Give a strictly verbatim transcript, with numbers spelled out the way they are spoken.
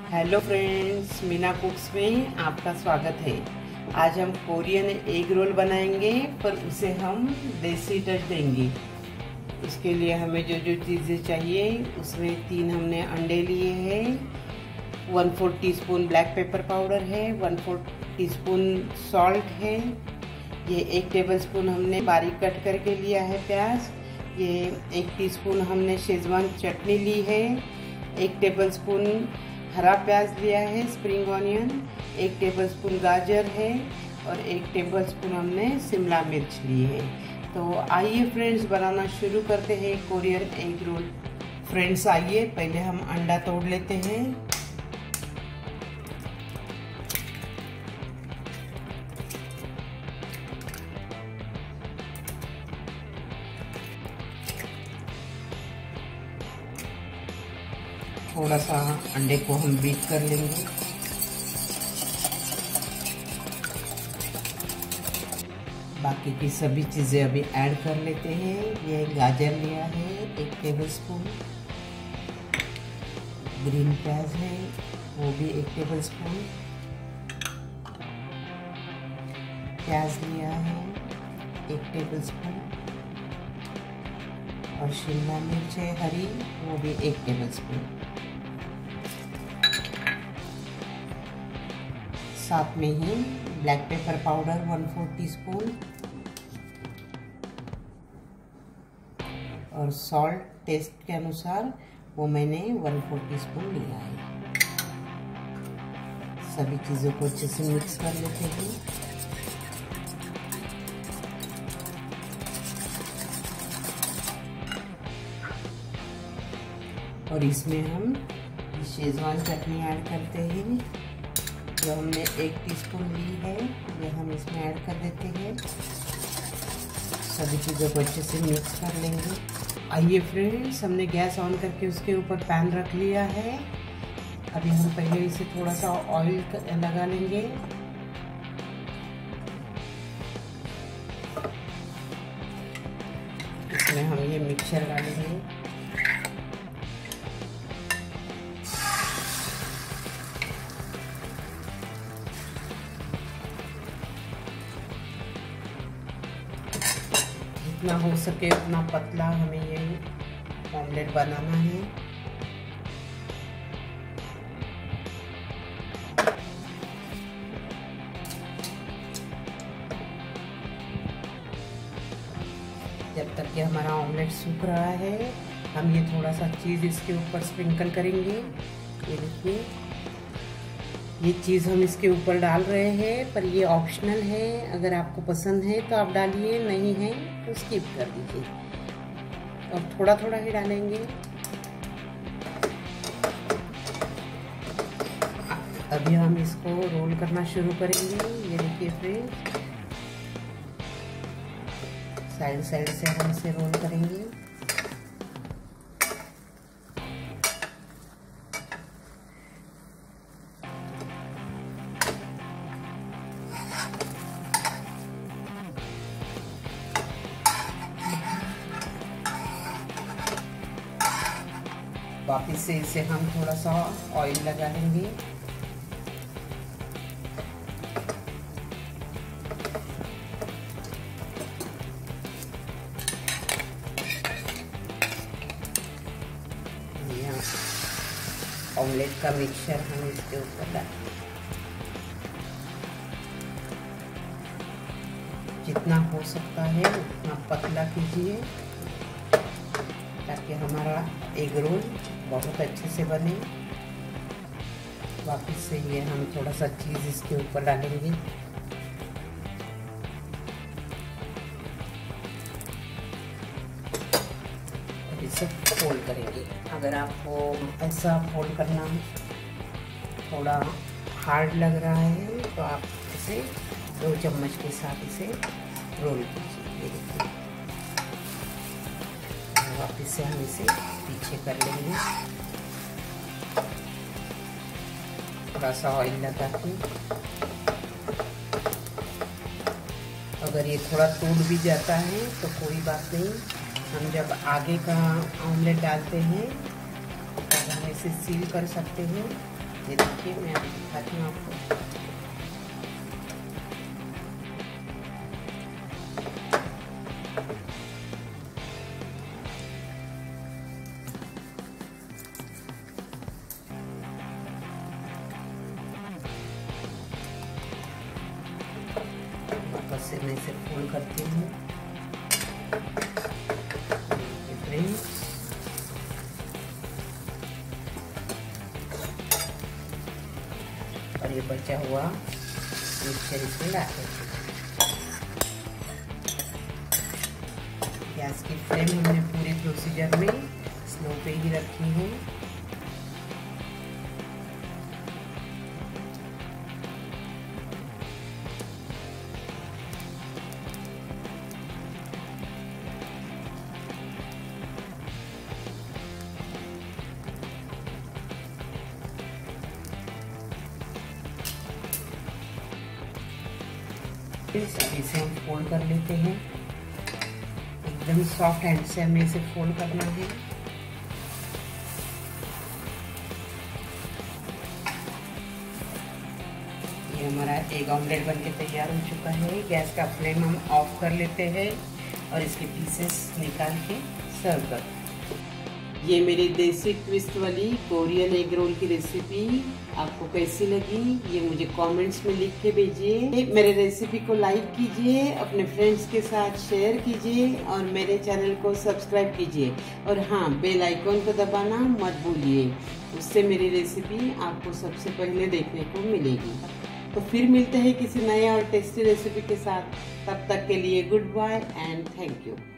Hello friends, Meena कुक्स में आपका स्वागत है। आज हम कोरियन एग रोल बनाएंगे, पर उसे हम देसी टच देंगे। उसके लिए हमें जो जो चीज़ें चाहिए उसमें तीन हमने अंडे लिए हैं, one fourth teaspoon black pepper powder है, one fourth teaspoon salt है, ये एक टेबलस्पून हमने बारीक कट करके लिया है प्याज, ये एक टीस्पून हमने शेजवान चटनी ली है, एक टेबलस्पून हरा प्याज लिया है स्प्रिंग ऑनियन, एक टेबलस्पून गाजर है और एक टेबलस्पून हमने शिमला मिर्च ली है। तो आइए फ्रेंड्स, बनाना शुरू करते हैं कोरियन एग रोल। फ्रेंड्स आइए, पहले हम अंडा तोड़ लेते हैं। थोड़ा सा अंडे को हम बीट कर लेंगे। बाकी की सभी चीज़ें अभी ऐड कर लेते हैं। ये गाजर लिया है एक टेबलस्पून, ग्रीन प्याज है वो भी एक टेबलस्पून, प्याज लिया है एक टेबलस्पून और शिमला मिर्च है हरी वो भी एक टेबलस्पून। साथ में ही black pepper powder one fourth teaspoon और सॉल्ट टेस्ट के अनुसार वो मैंने वन फोर्थ टी स्पून लिया है। सभी चीज़ों को अच्छे से मिक्स कर लेते हैं। और इसमें हम शेजवान चटनी ऐड करते हैं, जो हमने एक टीस्पून ली है ये हम इसमें ऐड कर देते हैं। सभी चीज़ों को अच्छे से मिक्स कर लेंगे। आइए फ्रेंड्स, हमने गैस ऑन करके उसके ऊपर पैन रख लिया है। अभी हम पहले इसे थोड़ा सा ऑयल लगा लेंगे। इसमें हम ये मिक्सचर डालेंगे। जितना हो सके उतना पतला हमें ये ऑमलेट बनाना है। जब तक कि हमारा ऑमलेट सूख रहा है, हम ये थोड़ा सा चीज़ इसके ऊपर स्प्रिंकल करेंगे। ये देखिए, ये चीज़ हम इसके ऊपर डाल रहे हैं, पर ये ऑप्शनल है। अगर आपको पसंद है तो आप डालिए, नहीं है तो स्किप कर दीजिए। और थोड़ा थोड़ा ही डालेंगे। अभी हम इसको रोल करना शुरू करेंगे। ये देखिए फ्रेंड्स, साइड साइड से हम इसे रोल करेंगे। वापिस से इसे हम थोड़ा सा ऑयल लगा लेंगे। ऑमलेट का मिक्सचर हम इसके ऊपर डालेंगे। जितना हो सकता है उतना पतला कीजिए, ताकि हमारा एग रोल बहुत अच्छे से बने। वापस से ये हम थोड़ा सा चीज़ इसके ऊपर डालेंगे। और इसे फोल्ड करेंगे। अगर आपको ऐसा फोल्ड करना थोड़ा हार्ड लग रहा है तो आप इसे दो चम्मच के साथ इसे रोल कीजिए। ये देखिए, वापस से हम इसे पीछे कर लेंगे। थोड़ा सा ऑयल लगा के, अगर ये थोड़ा टूट भी जाता है तो कोई बात नहीं, हम जब आगे का ऑमलेट डालते हैं तब हम इसे सील कर सकते हैं। ये देखिए मैं अभी दिखाती हूँ आपको। वापस से मैं इसे फोल्ड करती हूँ। और ये बचा हुआ मिक्सचर इसमें डालते हैं। गैस की फ्लेम हमने पूरे प्रोसीजर में स्लो पे ही रखी है। इसे हम फोल्ड कर लेते हैं। एकदम सॉफ्ट हैंड से हमें इसे फोल्ड करना है। ये हमारा एग ऑमलेट बनके तैयार हो चुका है। गैस का फ्लेम हम ऑफ कर लेते हैं और इसके पीसेस निकाल के सर्व कर। ये मेरी देसी ट्विस्ट वाली कोरियन एग रोल की रेसिपी आपको कैसी लगी ये मुझे कमेंट्स में लिख के भेजिए। मेरे रेसिपी को लाइक कीजिए, अपने फ्रेंड्स के साथ शेयर कीजिए और मेरे चैनल को सब्सक्राइब कीजिए। और हाँ, बेल आइकॉन को दबाना मत भूलिए, उससे मेरी रेसिपी आपको सबसे पहले देखने को मिलेगी। तो फिर मिलते हैं किसी नए और टेस्टी रेसिपी के साथ। तब तक के लिए good bye and thank you.